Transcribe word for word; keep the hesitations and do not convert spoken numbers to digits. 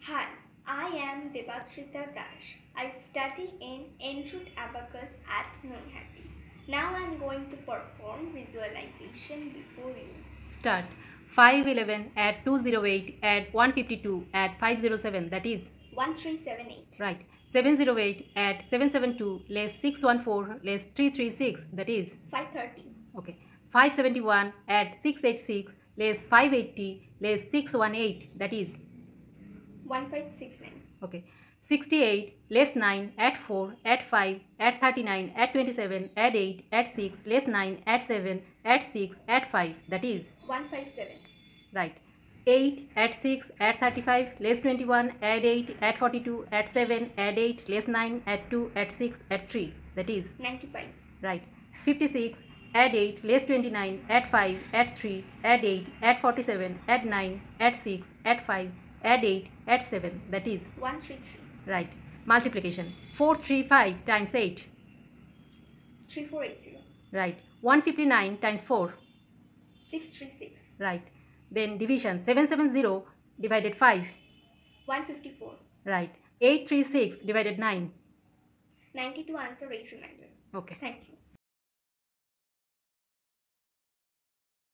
Hi, I am Debatrita Dash. I study in Enroute Abacus at Noihati. Now I am going to perform visualization before you. Start. five eleven add two oh eight add one fifty-two add five oh seven, that is one three seven eight. right. seven oh eight add seven seventy-two less six fourteen less three thirty-six, that is five thirty. okay. five seventy-one add six eighty-six less five eighty less six eighteen, that is one five six nine. okay. sixty-eight less nine add four add five add thirty-nine add twenty-seven add eight add six less nine add seven add six add five, that is one five seven. right. eight add six add thirty-five less twenty-one add eight add forty-two add seven add eight less nine add two add six add three, that is ninety-five. right. fifty-six add eight less twenty-nine add five add three add eight add forty-seven add nine add six add five add eight add seven, that is one three three. right. Multiplication. four hundred thirty-five times eight, three four eight zero. right. one hundred fifty-nine times four, six three six. right. Then division. seven hundred seventy divided five, one fifty-four. right. eight hundred thirty-six divided nine. ninety-two answer, eight reminder. Okay. Thank you.